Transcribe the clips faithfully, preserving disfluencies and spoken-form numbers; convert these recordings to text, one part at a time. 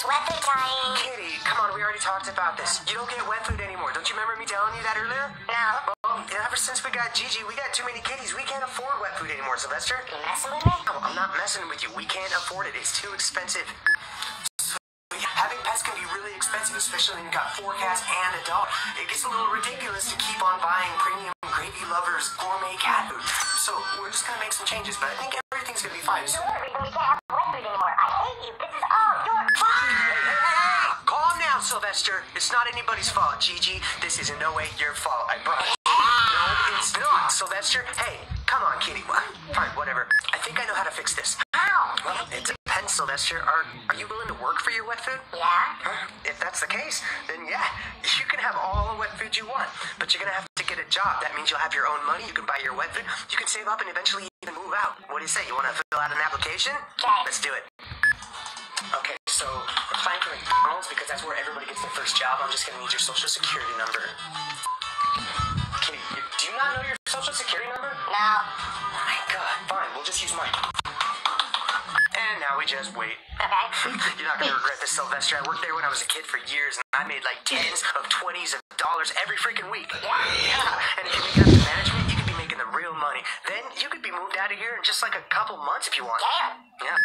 wet food time. Kitty, come on, we already talked about this. You don't get wet food anymore. Don't you remember me telling you that earlier? No. Well, ever since we got Gigi, we got too many kitties. We can't afford wet food anymore, Sylvester. You messing with me? No, I'm not messing with you. We can't afford it. It's too expensive. Having pets can be really expensive, especially when you got four cats and a dog. It gets a little ridiculous to keep on buying premium gravy lovers gourmet cat food. So we're just gonna make some changes, but I think everything's gonna be fine. So, You're the reason we can't have wet food anymore. I hate you. This is all your fault. hey, hey, hey, calm down, Sylvester. It's not anybody's fault, Gigi. This is in no way your fault, I promise. No, it's not, Sylvester. Hey, come on, kitty. Well, fine, whatever. I think I know how to fix this. How? Well, it depends, Sylvester. Are are you willing to work for your wet food? Yeah? If that's the case, then yeah, you can have all the wet food you want, but you're gonna have to get a job. That means you'll have your own money, you can buy your wet food, you can save up and eventually even move out. What do you say? You wanna fill out an application? Okay. Let's do it. Okay, so we're applying for McDonald's because that's where everybody gets their first job. I'm just gonna need your social security number. Kitty, you, do you not know your social security number? No. Oh my god, fine, we'll just use mine. And now we just wait. Okay. You're not gonna regret this, Sylvester. I worked there when I was a kid for years, and I made like tens of twenties of dollars every freaking week. Yeah? Yeah, and if you make it up to management, you could be making the real money. Then you could be moved out of here in just like a couple months if you want. Damn. Yeah.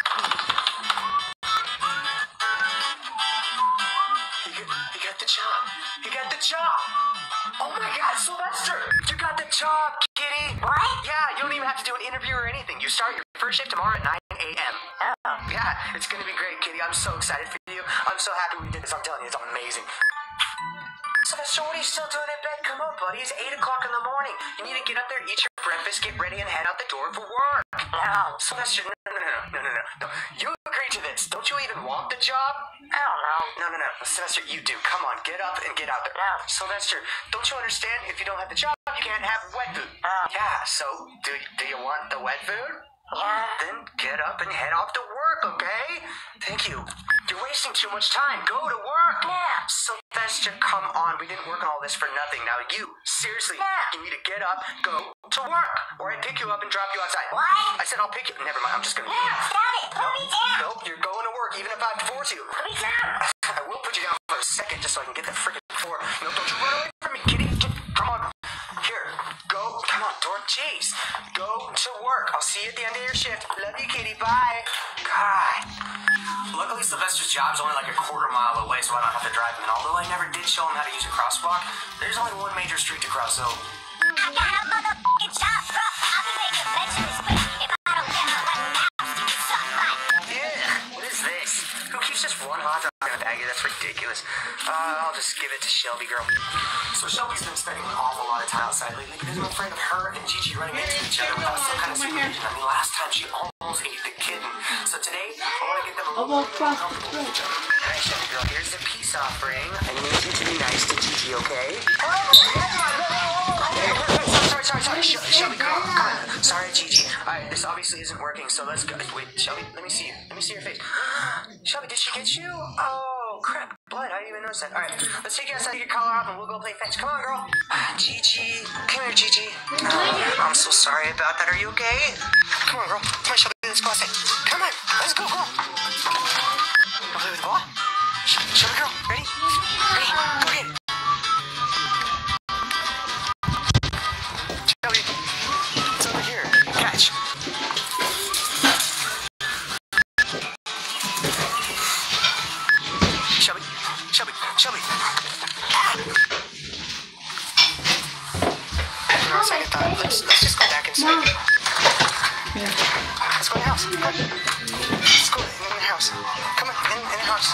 You got, you got the job. You got the job. Oh my god, Sylvester! You got the job, kitty! What? Yeah, you don't even have to do an interview or anything. You start your first shift tomorrow at nine a m Oh. Yeah, it's gonna be great, kitty. I'm so excited for you. I'm so happy we did this. I'm telling you, it's amazing. Sylvester, what are you still doing in bed? Come on, buddy. It's eight o'clock in the morning. You need to get up there, eat your breakfast, get ready, and head out the door for work. No. Sylvester, no, no, no, no, no, no, no. You agreed to this. Don't you even want the job? I don't know. No, no, no. Sylvester, you do. Come on, get up and get out there. No. Sylvester, don't you understand? If you don't have the job, you can't have wet food. Oh. Yeah, so do, do you want the wet food? Yeah. Then get up and head off to work, okay? Thank you. You're wasting too much time. Go to work. Yeah. Sylvester, come on. We didn't work on all this for nothing. Now you, seriously, Yeah. you need to get up, go to work, or I pick you up and drop you outside. What? I said I'll pick you. Never mind. I'm just gonna. No, stop it. Put me down. Nope, you're going to work, even if I have to force you. Put me down. I will put you down for a second just so I can get the freaking floor. No, don't you run away from me, kitty. Come on. Here, go. Come on, Dora. Jeez. Go to work. I'll see you at the end of your shift. Love you, kitty. Bye. God. Luckily, Sylvester's job's only like a quarter mile away, so I don't have to drive him. And although I never did show him how to use a crosswalk, there's only one major street to cross, so... I got a motherfucking job, bro. I'll be making mentions quick. If I don't get my weapon now, you can suck my... Yeah, what is this? Who keeps just one hot dog in a baggie? That's ridiculous. Uh, I'll just give it to Shelby, girl. So Shelby's been spending an awful lot of time outside lately because I'm afraid of her and Gigi running into each other without some kind of supervision. I mean, last time she almost ate the kitten. So today, I want to get them a little more comfortable with each other. Alright, Shelby, girl, here's the peace offering. I need you to be nice to Gigi, okay? Sorry, sorry, sorry. Sh Shelby, girl, come on. Sorry, Gigi. Alright, this obviously isn't working, so let's go. Wait, Shelby, let me see you. Let me see your face. Shelby, did she get you? Oh, crap. Blood, I didn't even notice that. Alright, let's take you outside, get your collar off, and we'll go play fetch. Come on, girl. Gigi. Come here, Gigi. Oh, I'm so sorry about that. Are you okay? Come on, girl. Come on, Shelby, let's go outside. Come on, let's go, girl. Wanna play with the ball? Sh Shelby, girl, ready? Ready? Go get it. Shelby, it's over here. Catch. Shelby, Shelby, Shelby. Ah. On a second thought, let's, let's just go back inside. Let's go in the house. Come on. Let's go in the house. Come on, in, in the house.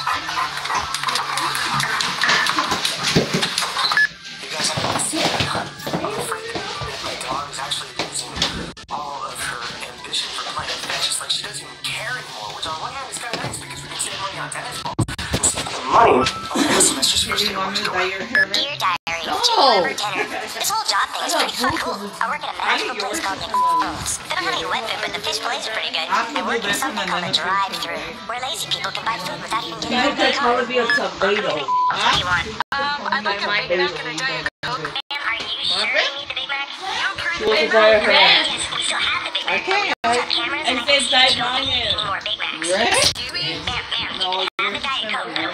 You guys have to see it. I'm afraid that my dog is actually losing all of her ambition for playing fetch. It's like she doesn't even care anymore, which on one hand is kind of nice because we can save money on tennis balls. Money? Oh, Sylvester's first day to go. Dear Diary, to deliver dinner. This whole job thing is pretty fucking cool. I work at a magical place called McDonald's. They don't have any wet food, but the fish fillets are pretty good. I work in something called a drive-thru, where lazy people can buy food without even getting That's probably a tomato. What do you want? Um, I'd like a Big Mac and a Diet Coke. Ma'am, are you sure you need the Big Mac? You don't carry She the was Big a very Mac? hurt. Yes, we still have the Big Mac. Okay. We also have cameras And and I can it's see like you don't mine need is. any more Big Macs. Right? Stewie? Ma'am, ma'am, you can have the Diet Coke, but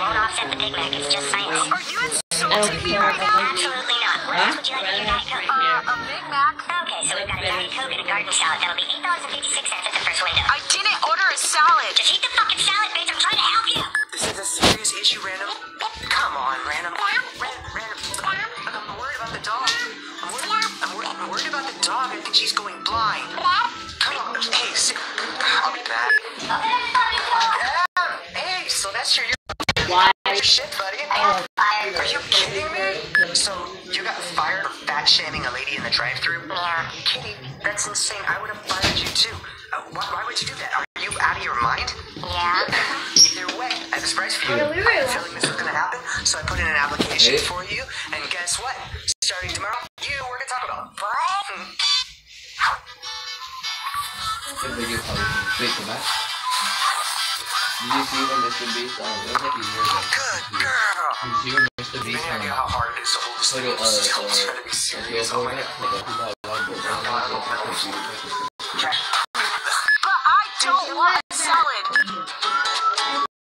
Sylvester, you're Why? shit, buddy. I got fired. Are you kidding me? So, you got fired for fat shaming a lady in the drive-thru? Yeah. Kitty, that's insane. I would have fired you too. Uh, why, why would you do that? Are you out of your mind? Yeah. Either way, I have a surprise for you. I had a feeling this was going to happen, so I put in an application for you, and guess what? Starting tomorrow, you work at Taco Bell. What? Hmm. Cái video hồi tuyệt của bác. Did you see when Mister Beast, um, it was like a year ago. Good girl. Did you see when Mister You Beast, have no um, idea how hard it is to hold this put thing. a, uh, It's uh, trying to be a serious. Oh billboard my up, god. like a two dollar billboard, Okay.